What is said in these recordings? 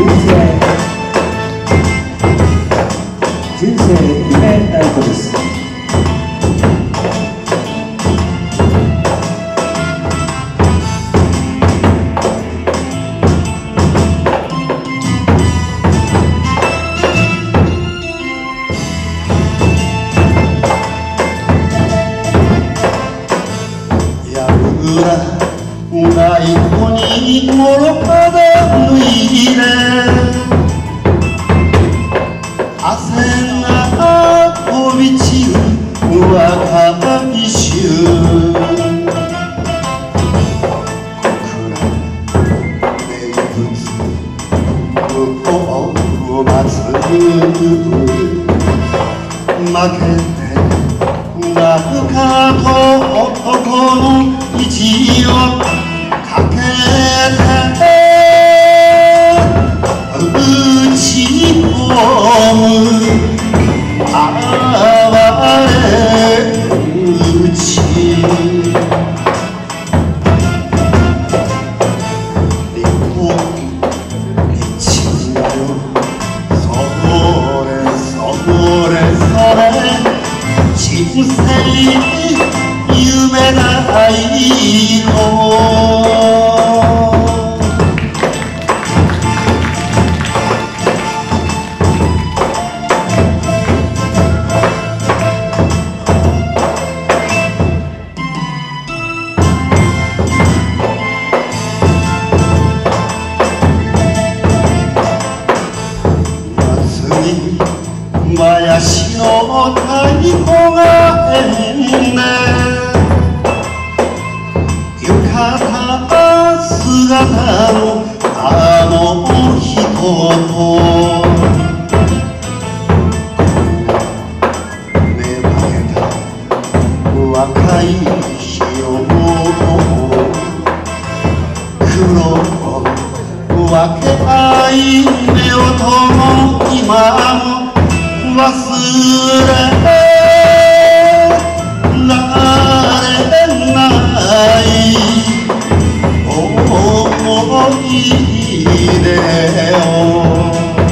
人生夢ライトです。 ない子にもろかだ脱いで汗が飛び散る若い衆小倉名物向こう祭る負けてなるかと男の意地をかけて打ち込む哀れ打ち一歩一秒それそれそれ人生夢ない子林の太鼓が縁で浴衣姿のあの人と目ばけた若い日を黒分け合い夫婦の今も忘れられない思い出を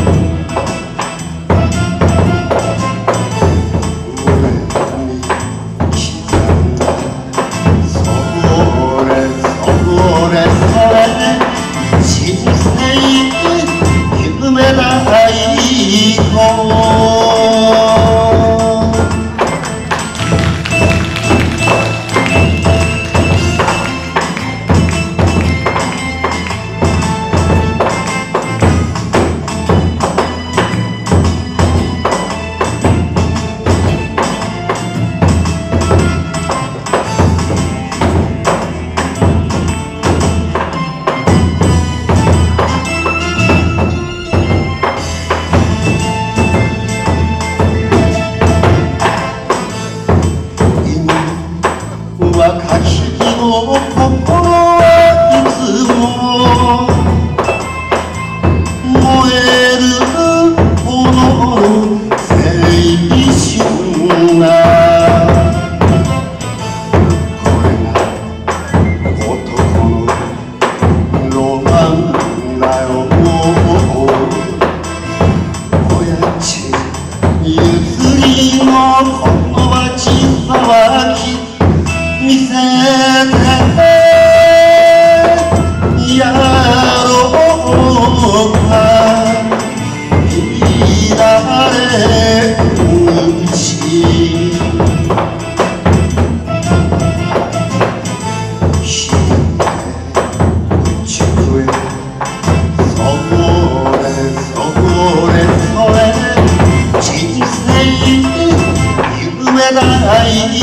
胸に刻んだそれそれそれ人生夢ない子若き日の心はいつも燃える炎の青春がこれが男のロマンだよ親父譲りのこの街騒ぎ見せてやろうか乱れ打ち引いて宇宙へそれそれそれ人生夢ない